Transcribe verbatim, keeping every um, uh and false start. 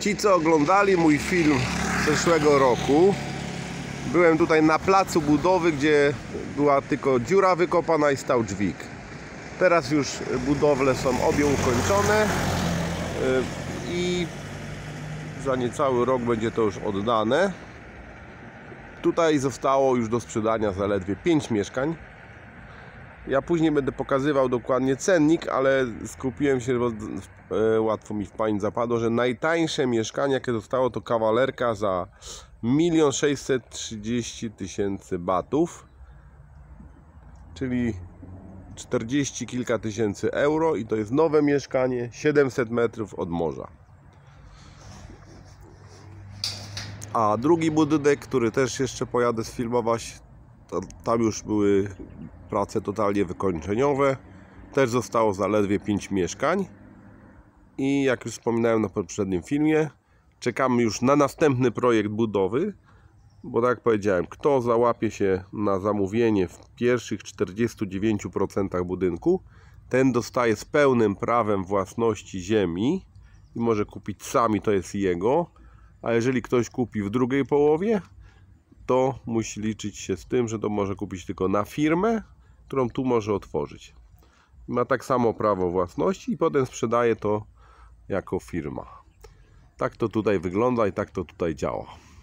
Ci, co oglądali mój film z zeszłego roku, byłem tutaj na placu budowy, gdzie była tylko dziura wykopana i stał dźwig. Teraz już budowle są obie ukończone i za niecały rok będzie to już oddane. Tutaj zostało już do sprzedania zaledwie pięć mieszkań. Ja później będę pokazywał dokładnie cennik, ale skupiłem się, bo łatwo mi w pamięć zapadło, że najtańsze mieszkanie, jakie zostało, to kawalerka za milion sześćset trzydzieści tysięcy batów, czyli czterdzieści kilka tysięcy euro, i to jest nowe mieszkanie, siedemset metrów od morza. A drugi budynek, który też jeszcze pojadę sfilmować, to, tam już były prace totalnie wykończeniowe. Też zostało zaledwie pięć mieszkań. I jak już wspominałem na poprzednim filmie, czekamy już na następny projekt budowy. Bo tak jak powiedziałem, kto załapie się na zamówienie w pierwszych czterdziestu dziewięciu procentach budynku, ten dostaje z pełnym prawem własności ziemi i może kupić sami, to jest jego. A jeżeli ktoś kupi w drugiej połowie, to musi liczyć się z tym, że to może kupić tylko na firmę, którą tu może otworzyć. Ma tak samo prawo własności i potem sprzedaje to jako firma. Tak to tutaj wygląda i tak to tutaj działa.